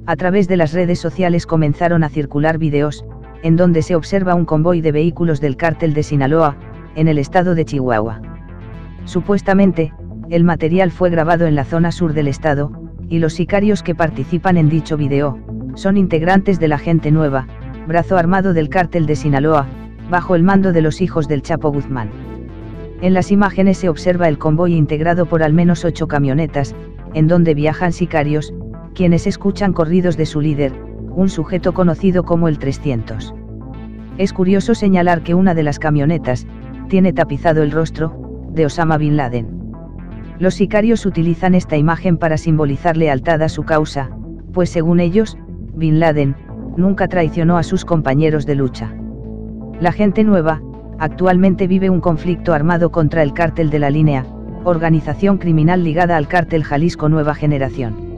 A través de las redes sociales comenzaron a circular videos, en donde se observa un convoy de vehículos del cártel de Sinaloa, en el estado de Chihuahua. Supuestamente, el material fue grabado en la zona sur del estado, y los sicarios que participan en dicho video, son integrantes de la Gente Nueva, brazo armado del cártel de Sinaloa, bajo el mando de los hijos del Chapo Guzmán. En las imágenes se observa el convoy integrado por al menos 8 camionetas, en donde viajan sicarios, quienes escuchan corridos de su líder, un sujeto conocido como el 300. Es curioso señalar que una de las camionetas, tiene tapizado el rostro, de Osama Bin Laden. Los sicarios utilizan esta imagen para simbolizar lealtad a su causa, pues según ellos, Bin Laden, nunca traicionó a sus compañeros de lucha. La Gente Nueva, actualmente vive un conflicto armado contra el Cártel de la Línea, organización criminal ligada al Cártel Jalisco Nueva Generación.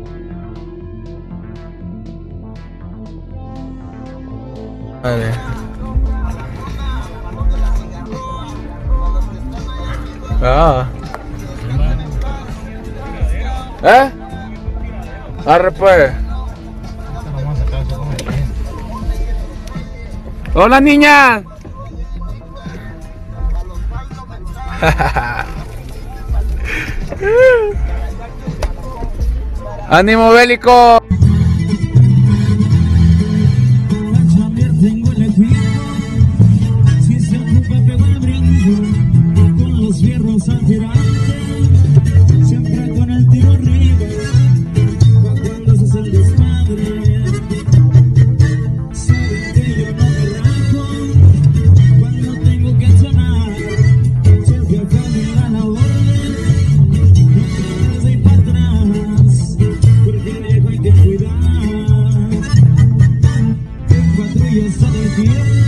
Vale. Ah. Arre pues. Hola niña. Ánimo bélico. Siempre con el tiro arriba, cuando se hace el desmadre. Saben que yo no me rajo cuando tengo que sonar. Si el jefe me da la orden, no te ir para atrás, porque viejo hay que cuidar. En patrullas sale el tiempo.